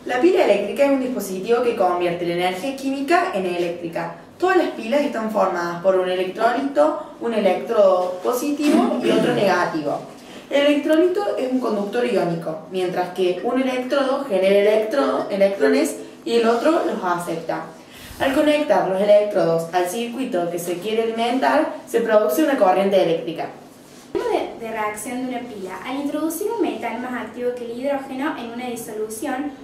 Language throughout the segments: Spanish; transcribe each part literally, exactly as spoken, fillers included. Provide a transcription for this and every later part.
La pila eléctrica es un dispositivo que convierte la energía química en eléctrica. Todas las pilas están formadas por un electrolito, un electrodo positivo y otro negativo. El electrolito es un conductor iónico, mientras que un electrodo genera electro, electrones y el otro los acepta. Al conectar los electrodos al circuito que se quiere alimentar, se produce una corriente eléctrica. De, de reacción de una pila. Al introducir un metal más activo que el hidrógeno en una disolución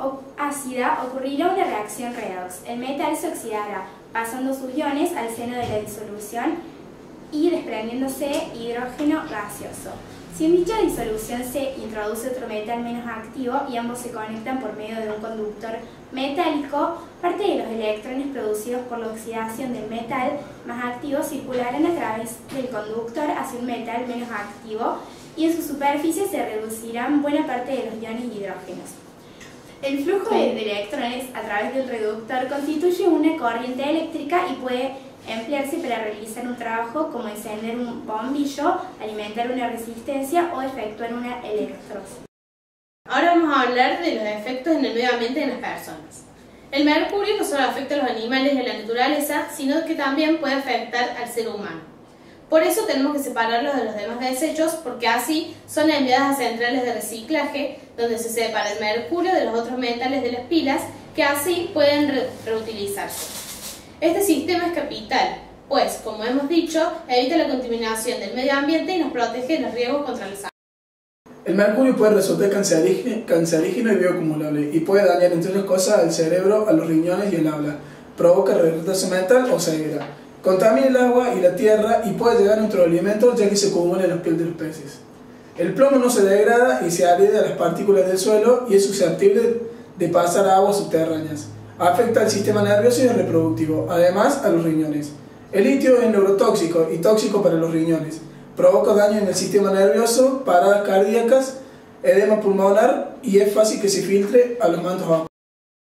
ácida, ocurrirá una reacción redox. El metal se oxidará, pasando sus iones al seno de la disolución y desprendiéndose hidrógeno gaseoso. Si en dicha disolución se introduce otro metal menos activo y ambos se conectan por medio de un conductor metálico, parte de los electrones producidos por la oxidación del metal más activo circularán a través del conductor hacia un metal menos activo y en su superficie se reducirán buena parte de los iones hidrógenos. El flujo de, de electrones a través del reductor constituye una corriente eléctrica y puede emplearse para realizar un trabajo como encender un bombillo, alimentar una resistencia o efectuar una electrosis. Ahora vamos a hablar de los efectos en el medio ambiente de las personas. El mercurio no solo afecta a los animales y a la naturaleza, sino que también puede afectar al ser humano. Por eso tenemos que separarlos de los demás desechos, porque así son enviadas a centrales de reciclaje, donde se separa el mercurio de los otros metales de las pilas, que así pueden re reutilizarse. Este sistema es capital, pues, como hemos dicho, evita la contaminación del medio ambiente y nos protege de los riesgos contra la salud. El mercurio puede resultar cancerígeno, cancerígeno y bioacumulable, y puede dañar, entre otras cosas, al cerebro, a los riñones y el habla. Provoca retraso mental o ceguera. Contamina el agua y la tierra y puede llegar a nuestros alimentos, ya que se acumula en los pieles de los peces. El plomo no se degrada y se adhiere a las partículas del suelo y es susceptible de pasar a aguas subterráneas. Afecta al sistema nervioso y el reproductivo, además a los riñones. El litio es neurotóxico y tóxico para los riñones. Provoca daño en el sistema nervioso, paradas cardíacas, edema pulmonar y es fácil que se filtre a los mantos acuosos.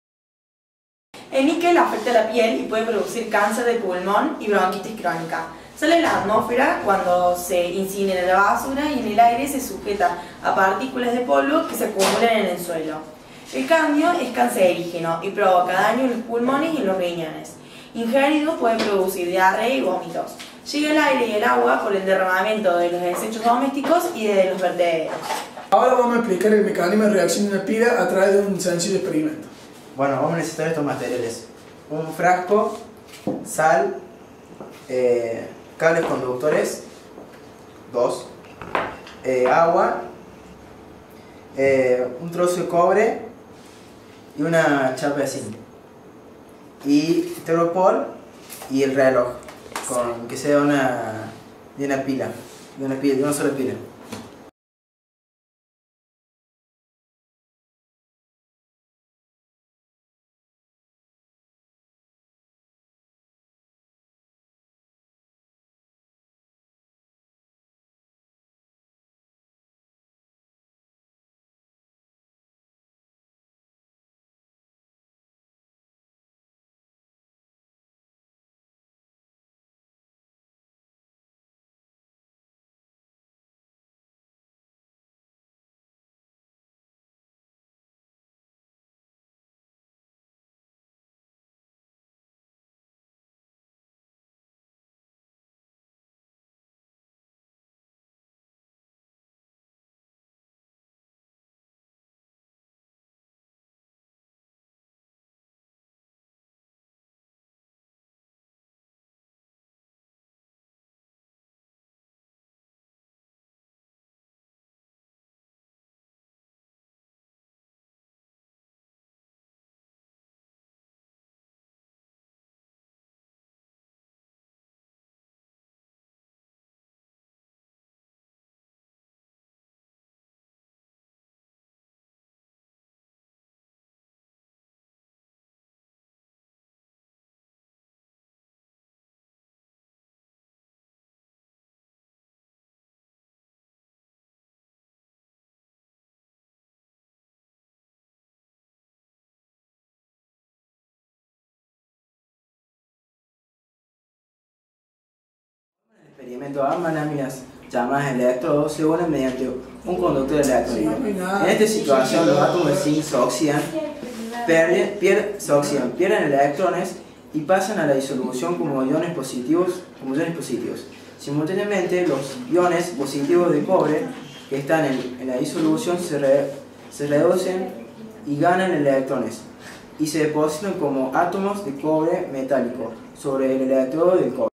El níquel afecta la piel y puede producir cáncer de pulmón y bronquitis crónica. Sale en la atmósfera cuando se incinera la basura y en el aire se sujeta a partículas de polvo que se acumulan en el suelo. El cadmio es cancerígeno y provoca daño en los pulmones y en los riñones. Ingerido puede producir diarrea y vómitos. Llega al aire y el agua por el derramamiento de los desechos domésticos y de los vertederos. Ahora vamos a explicar el mecanismo de reacción de una pila a través de un sencillo experimento. Bueno, vamos a necesitar estos materiales: un frasco, sal, eh, cables conductores, dos, eh, agua, eh, un trozo de cobre y una chapa de zinc, y termopol y el reloj, con que sea una, de una pila, de una pila, de una sola pila. Experimento, ambas láminas llamadas electrodos se unen mediante un conductor eléctrico. En esta situación los átomos de zinc se oxidan Pierde- pier- se oxidan, pierden electrones y pasan a la disolución como iones positivos, como iones positivos. Simultáneamente, los iones positivos de cobre que están en, en la disolución se, re- se reducen y ganan electrones y se depositan como átomos de cobre metálico sobre el electrodo del cobre.